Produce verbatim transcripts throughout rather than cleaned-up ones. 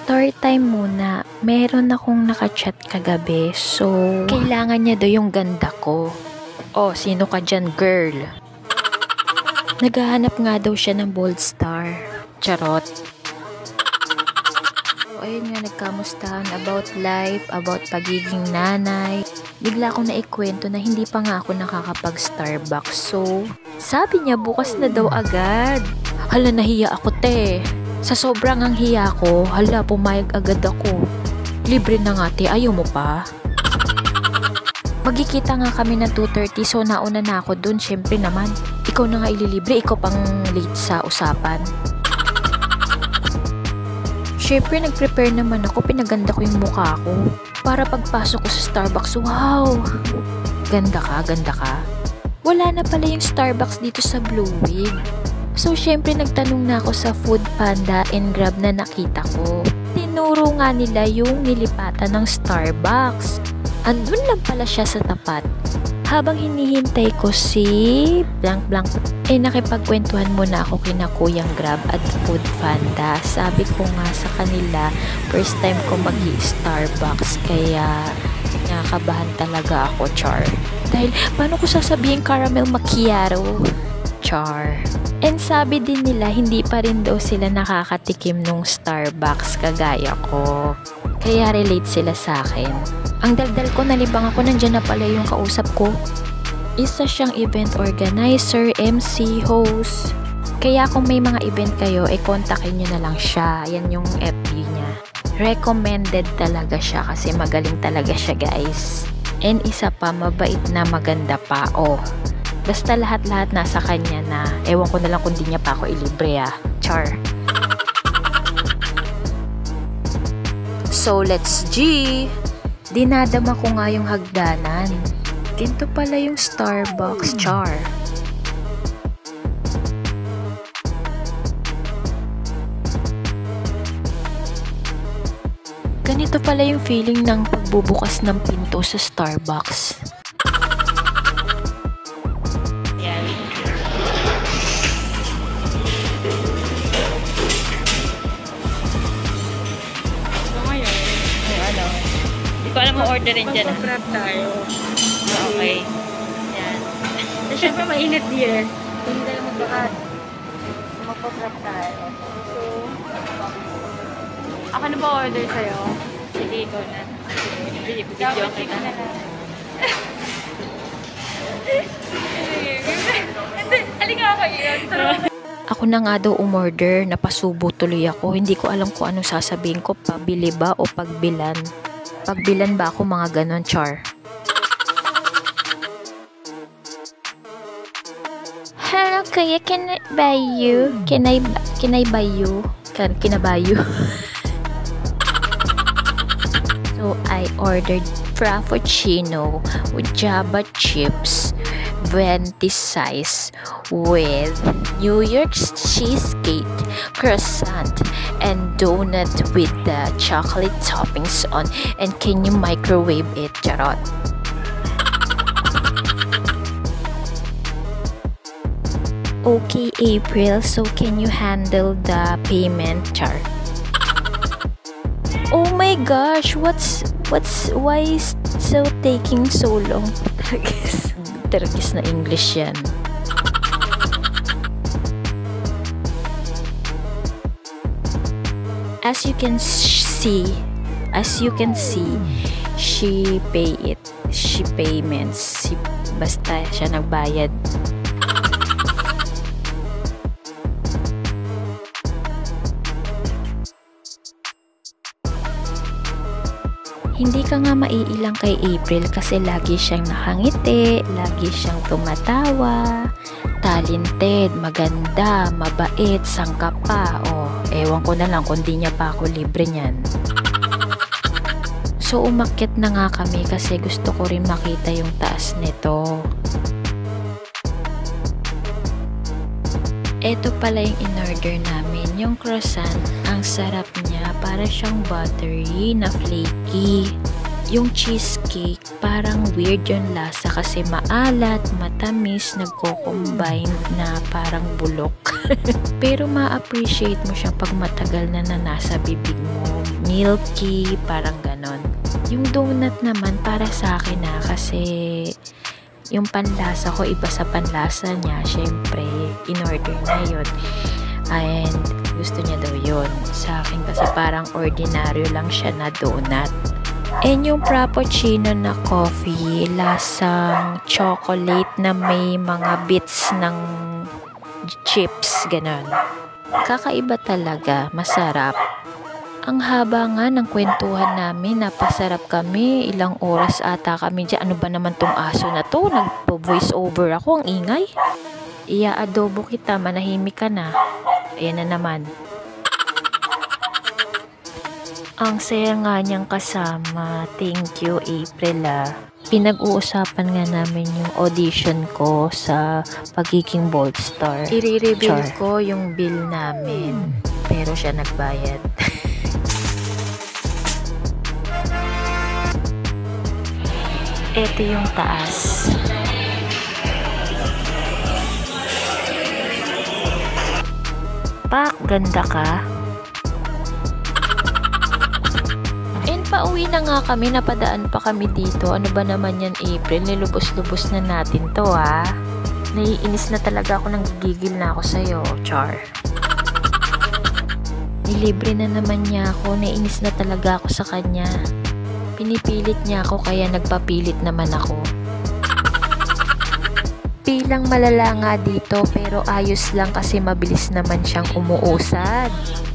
Story time muna. Meron akong nakachat kagabi. So, kailangan niya daw yung ganda ko. Oh, sino ka dyan, girl? Naghahanap nga daw siya ng bold star. Charot. So, ayun nga, nagkamustahan about life, about pagiging nanay. Bigla akong naikwento na hindi pa nga ako nakakapag-Starbucks. So, sabi niya bukas na daw agad. Hala, nahiya ako, te. Sa sobrang ang hiya ko, hala, pumayag agad ako. Libre na nga, te. Ayaw mo pa? Magkikita nga kami ng two thirty, so nauna na ako dun. Syempre naman, ikaw na nga ililibre. Ikaw pang late sa usapan. Syempre, nag-prepare naman ako. Pinaganda ko yung mukha ko. Para pagpasok ko sa Starbucks, wow! Ganda ka, ganda ka. Wala na pala yung Starbucks dito sa Blue Wing. So, syempre, nagtanong na ako sa Food Panda and Grab na nakita ko. Tinuro nga nila yung nilipatan ng Starbucks. Andun lang pala siya sa tapat. Habang hinihintay ko si blank blank, eh nakipagkwentuhan muna ako kina Kuyang Grab at Food Panda. Sabi ko nga sa kanila, first time ko mag-Starbucks, kaya nakakabahan talaga ako, char. Dahil, paano ko sasabihin caramel macchiato? Char. And sabi din nila, hindi pa rin daw sila nakakatikim nung Starbucks kagaya ko. Kaya relate sila sa akin. Ang daldal ko, nalibang ako, nandyan na pala yung kausap ko. Isa siyang event organizer, M C, host. Kaya kung may mga event kayo, eh kontakin nyo na lang siya. Yan yung F B niya. Recommended talaga siya kasi magaling talaga siya, guys. And isa pa, mabait na, maganda pa. Oh. Basta lahat-lahat nasa kanya na. Ewan ko na lang kung di niya pa ako ilibre, ah. Char. So, let's G! Dinadama ko nga yung hagdanan. Ganito pala yung Starbucks, char. Ganito pala yung feeling ng pagbubukas ng pinto sa Starbucks. Hindi ko alam mo orderin dyan. Magpa-grab tayo. Okay. Yan. So, syempre mainit din. Hindi tayo magbakad. Magpa-grab tayo. So, Ako na ba order sa'yo? Sige, ikaw na. Video, video okay ka na. Halika ako yun. Ako na nga daw umorder, napasubo tuloy ako. Hindi ko alam kung anong sasabihin ko, pabili ba o pagbilan. Pagbilan ba ako, mga ganon, char. Hello, kuya, can I buy you? Can I, can I buy you? Can, can I buy you? So, I ordered Frappuccino with Java chips, venti size, with New York cheesecake, croissant, and donut with the chocolate toppings on. And can you microwave it, charot? Okay, April, so can you handle the payment, char? Oh my gosh, what's what's why is so taking so long? Tergis, tergis na English yan. As you can see, as you can see, she pay it, she payments, si, basta siya nagbayad. Hindi ka nga maiilang kay April kasi lagi siyang nakangiti, lagi siyang tumatawa, talented, maganda, mabait, sangka pa. O, ewan ko na lang kung di niya pa ako libre niyan. So, umakyat na nga kami kasi gusto ko rin makita yung taas nito. Ito pala yung in-order namin, yung croissant. Ang sarap niya, para siyang buttery na flaky. Yung cheesecake, parang weird yung lasa kasi maalat, matamis, nagko-combine na parang bulok. Pero ma-appreciate mo siya pag matagal na na nasa bibig mo. Milky, parang ganon. Yung donut naman para sa akin na kasi yung panlasa ko iba sa panlasa niya. Syempre, in-order na yun. And gusto niya daw yun. Sa akin kasi parang ordinaryo lang siya na donut. And yung frappuccino na coffee, lasang chocolate na may mga bits ng chips, ganon. Kakaiba talaga, masarap. Ang haba nga ng kwentuhan namin, napasarap kami, ilang oras ata kami dyan. Ano ba naman tong aso na to? Nagpo-voice over ako, ang ingay. Ia-adobo kita, manahimik ka na. Ayan na naman. Ang saya nga niyang kasama. Thank you, April ah. Pinag-uusapan nga namin yung audition ko sa pagiging Bold Star. I-reveal ko yung bill namin. Pero siya nagbayad. Ito yung taas. Pak, ganda ka. And pauwi na nga kami, napadaan pa kami dito. Ano ba naman yan, April? Nilubos-lubos na natin to, ha? Naiinis na talaga ako, nang gigigil na ako sa'yo, Char. Nilibre na naman niya ako, naiinis na talaga ako sa kanya. Pinipilit niya ako, kaya nagpapilit naman ako. Pilang malala nga dito, pero ayos lang kasi mabilis naman siyang umuusad.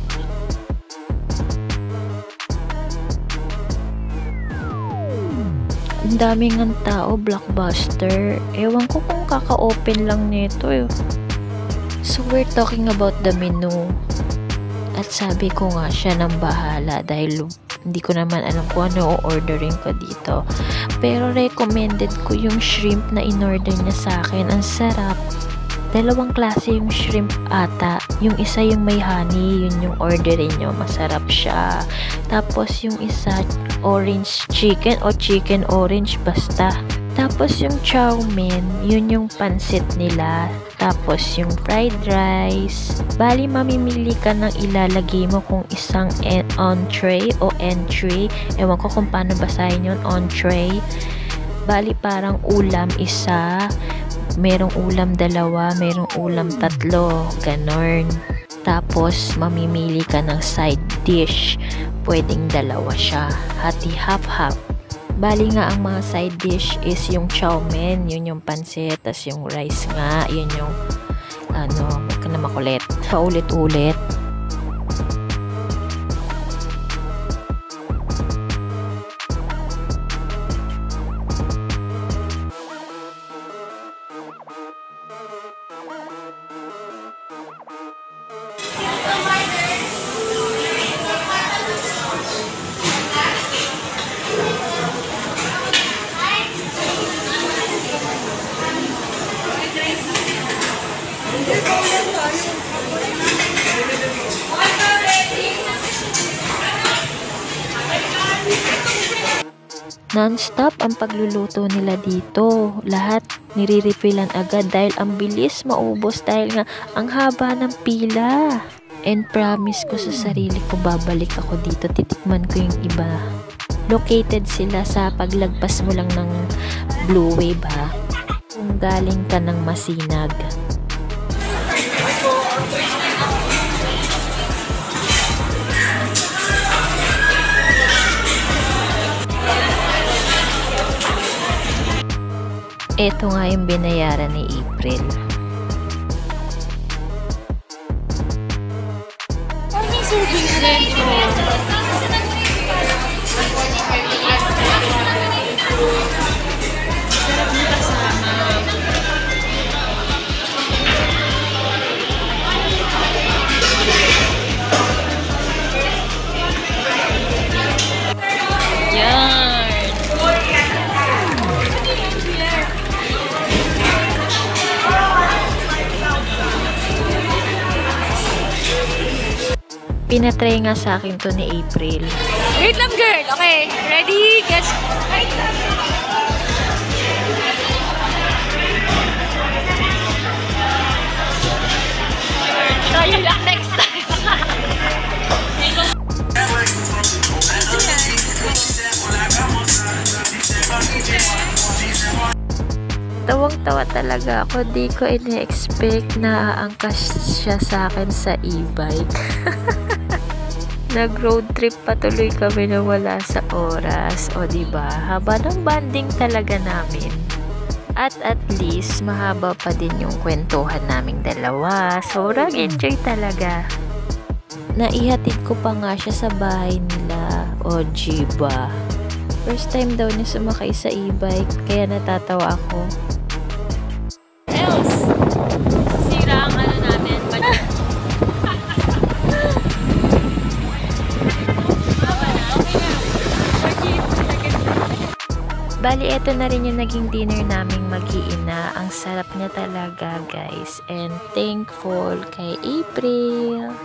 Ang daming ng tao, Blockbuster. Ewan ko kung kaka-open lang nito eh. So we're talking about the menu. At sabi ko nga siya nang bahala dahil hindi ko naman alam kung ano o-ordering ko dito. Pero recommended ko yung shrimp na in-order niya sa akin. Ang sarap. Dalawang klase yung shrimp ata. Yung isa yung may honey, yun yung orderin nyo. Masarap siya. Tapos yung isa, orange chicken o chicken orange basta. Tapos yung chow mein, yun yung pansit nila. Tapos yung fried rice. Bali, mamimili ka ng ilalagay mo kung isang entree o entry. Ewan ko kung paano basahin yun, entree. Bali, parang ulam isa. Merong ulam dalawa, merong ulam tatlo. Ganon. Tapos, mamimili ka ng side dish. Pwedeng dalawa siya. Hati half-half. Bali nga ang mga side dish is yung chow mein, yun yung pansit, tas yung rice nga, yun yung ano, huwag ka na makulit. Paulit-ulit. Non-stop ang pagluluto nila dito. Lahat nire-refillan agad dahil ang bilis maubos dahil nga ang haba ng pila. And promise ko sa sarili ko, babalik ako dito. Titikman ko yung iba. Located sila sa paglagpas mo lang ng Blue Wave, ha? Kung galing ka ng Masinag. Ito nga yung binayaran ni April. Pinatry nga sa akin to ni April. Wait lang, girl. Okay. Ready? Get... Tayo lang next time. Tawang-tawa talaga ako. Di ko ina-expect na aangkas siya sa akin sa e-bike. Nag-road trip patuloy kami na wala sa oras. O diba? Haba ng banding talaga namin. At at least, mahaba pa din yung kwentuhan naming dalawa. Sobrang enjoy talaga. Naihatid ko pa nga siya sa bahay nila. O diba? First time daw niya sumakay sa e-bike, kaya natatawa ako. Else, sira ang ano namin. Bali, eto na rin yung naging dinner naming mag-iina. Ang sarap niya talaga, guys. And thankful kay April.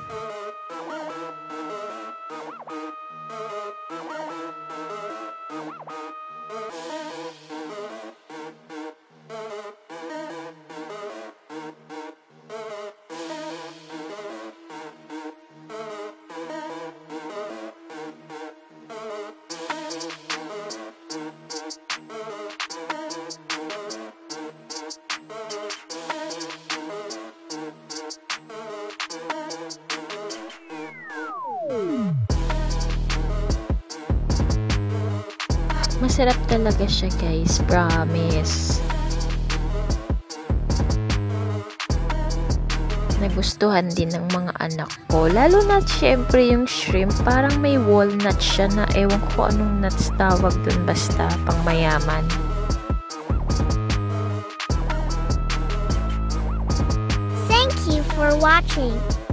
Masarap talaga siya, guys. Promise. Nagustuhan din ng mga anak ko. Lalo na syempre yung shrimp. Parang may walnut siya na ewan ko anong nuts tawag dun. Basta pang mayaman. Thank you for watching.